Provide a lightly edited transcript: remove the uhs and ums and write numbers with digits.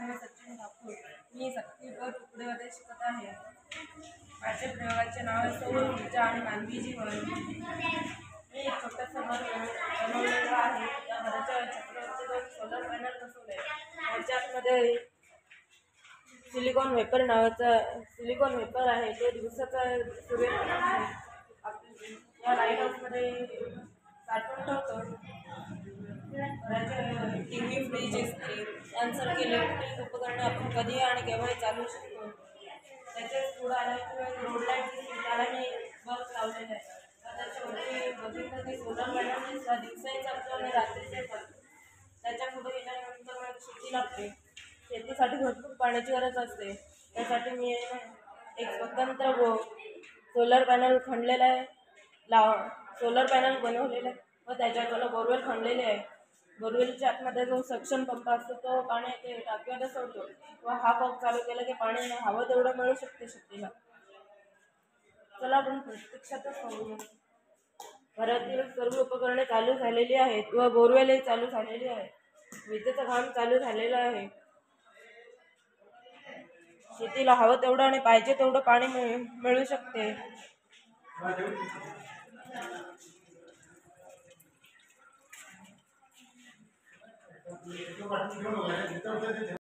आहे सचिन ठाकूर. मी 7वी तुकडेमध्ये शिकत आहे. माझ्या प्रयोगाचे नाव आहे सौर ऊर्जा आणि मानवी जीवन. मी एक छोटंसं घर बनवलेलं आहे. त्या घराच्या छतावरती 2 सोलर पॅनल बसवले. त्याच्या आतमध्ये सिलिकॉन वेपर आहे. ते दिवसाचा सूर्यप्रकाश आहे. या लाईट हाऊसमध्ये साठवून ठेवतो. घराचे टीव्ही, फ्रीज, इस्त्री यांसारखी इलेक्ट्रिक उपकरणे आपण कधी आणि केव्हाही चालवू शकतो. त्याच्याच पुढं आल्याशिवाय रोड लाईट त्याला मी बल्ब लावलेले आहे. तर त्याच्यावरती बघितलं की सोलर पॅनल दिवसाही चालतो आणि रात्रीचे चालतो. त्याच्या पुढे गेल्यानंतर मला शेती लागते. शेतीसाठी भरपूर पाण्याची गरज असते. त्यासाठी मी एक स्वतंत्र सोलर पॅनल खणलेला आहे. सोलर पॅनल बनवलेलं आहे व त्याच्यात मला बोरवेल खणलेले आहे. बोरवेलच्या आतमध्ये जो सक्शन पंप असतो तो पाणी ते टाकीमध्ये सोडतो व हा पंप चालू केला की पाणी हवं तेवढं मिळू शकते शेतीला. चला आपण प्रत्यक्षातच पाहूया. घरातील सर्व उपकरणे चालू झालेली आहेत व बोरवेलही चालू झालेली आहे. विजेचं काम चालू झालेलं आहे. शेतीला हवं तेवढं आणि पाहिजे तेवढं पाणी मिळू शकते.